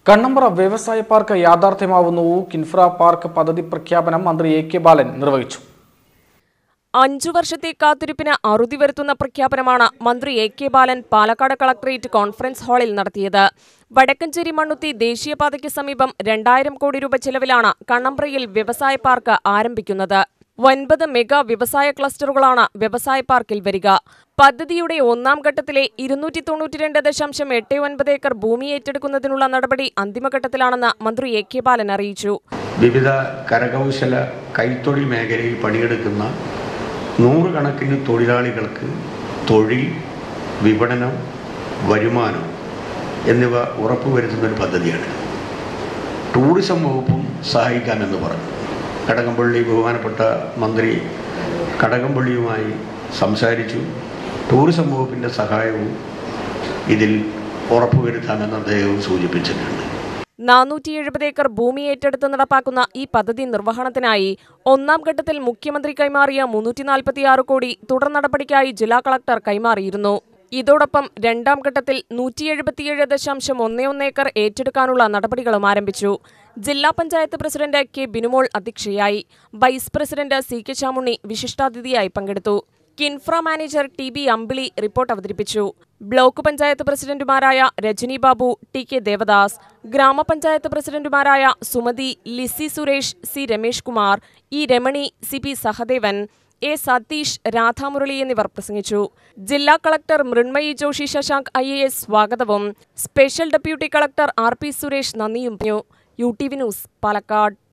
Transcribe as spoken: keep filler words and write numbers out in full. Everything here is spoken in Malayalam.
കണ്ണമ്പ്ര വ്യവസായ പാർക്ക് യാഥാർത്ഥ്യമാവുന്നു. കിൻഫ്ര പാർക്ക് പദ്ധതി പ്രഖ്യാപനം മന്ത്രി എ കെ ബാലൻ നിർവഹിച്ചു. അഞ്ചു വർഷത്തെ കാത്തിരിപ്പിന് അറുതി വരുത്തുന്ന പ്രഖ്യാപനമാണ് മന്ത്രി A K Balan Palakkad collectorate conference ഹാളിൽ നടത്തിയത്. വടക്കഞ്ചേരി മണ്ണുത്തി ദേശീയപാതയ്ക്ക് സമീപം രണ്ടായിരം കോടി രൂപ ചെലവിലാണ് കണ്ണമ്പ്രയിൽ വ്യവസായ പാർക്ക് ആരംഭിക്കുന്നത്. ഒൻപത് മെഗാ വ്യവസായ ക്ലസ്റ്ററുകളാണ് വ്യവസായ പാർക്കിൽ വരിക. പദ്ധതിയുടെ ഒന്നാം ഘട്ടത്തിലെ ഇരുന്നൂറ്റി തൊണ്ണൂറ്റിരണ്ട് ദശാംശം എട്ട് ഒൻപത് ഏക്കർ ഭൂമി ഏറ്റെടുക്കുന്നതിനുള്ള നടപടി അന്തിമഘട്ടത്തിലാണെന്ന് മന്ത്രി എ കെ ബാലൻ അറിയിച്ചു. വിവിധ കരകൗശല കൈത്തൊഴിൽ മേഖലയിൽ പണിയെടുക്കുന്ന നൂറുകണക്കിന് തൊഴിലാളികൾക്ക് തൊഴിൽ, വിപണനം, വരുമാനം എന്നിവ ഉറപ്പുവരുത്തുന്നൊരു പദ്ധതിയാണ്. ടൂറിസം വകുപ്പും സഹായിക്കാമെന്ന് പറഞ്ഞു. കടകംപള്ളി ബഹുമാനപ്പെട്ട മന്ത്രി കടകംപള്ളിയുമായി സംസാരിച്ചു. ടൂറിസം വകുപ്പിൻ്റെ സഹായവും ഇതിൽ ഉറപ്പുവരുത്താമെന്ന് അദ്ദേഹവും സൂചിപ്പിച്ചിട്ടുണ്ട്. നാനൂറ്റി എഴുപത് ഏക്കർ ഭൂമി ഏറ്റെടുത്ത് നടപ്പാക്കുന്ന ഈ പദ്ധതി നിർവഹണത്തിനായി ഒന്നാം ഘട്ടത്തിൽ മുഖ്യമന്ത്രി കൈമാറിയ മുന്നൂറ്റി നാൽപ്പത്തിയാറ് കോടി തുടർ നടപടിക്കായി ജില്ലാ കളക്ടർ കൈമാറിയിരുന്നു. ഇതോടൊപ്പം രണ്ടാം ഘട്ടത്തിൽ നൂറ്റി എഴുപത്തിയേഴ് ദശാംശം ഒന്ന് ഒന്ന് ഏക്കർ ഏറ്റെടുക്കാനുള്ള നടപടികളും ആരംഭിച്ചു. ജില്ലാ പഞ്ചായത്ത് പ്രസിഡന്റ് കെ ബിനുമോൾ അധ്യക്ഷയായി. Vice president C K Chamunni വിശിഷ്ടാതിഥിയായി പങ്കെടുത്തു. KINFRA manager T B Ambili report അവതരിപ്പിച്ചു. ബ്ലോക്ക് പഞ്ചായത്ത് പ്രസിഡന്റുമാരായ രജനി ബാബു, ടി കെ ദേവദാസ്, ഗ്രാമപഞ്ചായത്ത് പ്രസിഡന്റുമാരായ Sumathi, Lissy Suresh, C Ramesh Kumar, E Ramani, C P Sahadevan, A Satheesh, Radhamurali എന്നിവർ പ്രസംഗിച്ചു. ജില്ലാ collector Mrunmai Joshi Sasank I A S സ്വാഗതവും special deputy collector R P Suresh നന്ദിയും പറഞ്ഞു. U T V news, Palakkad.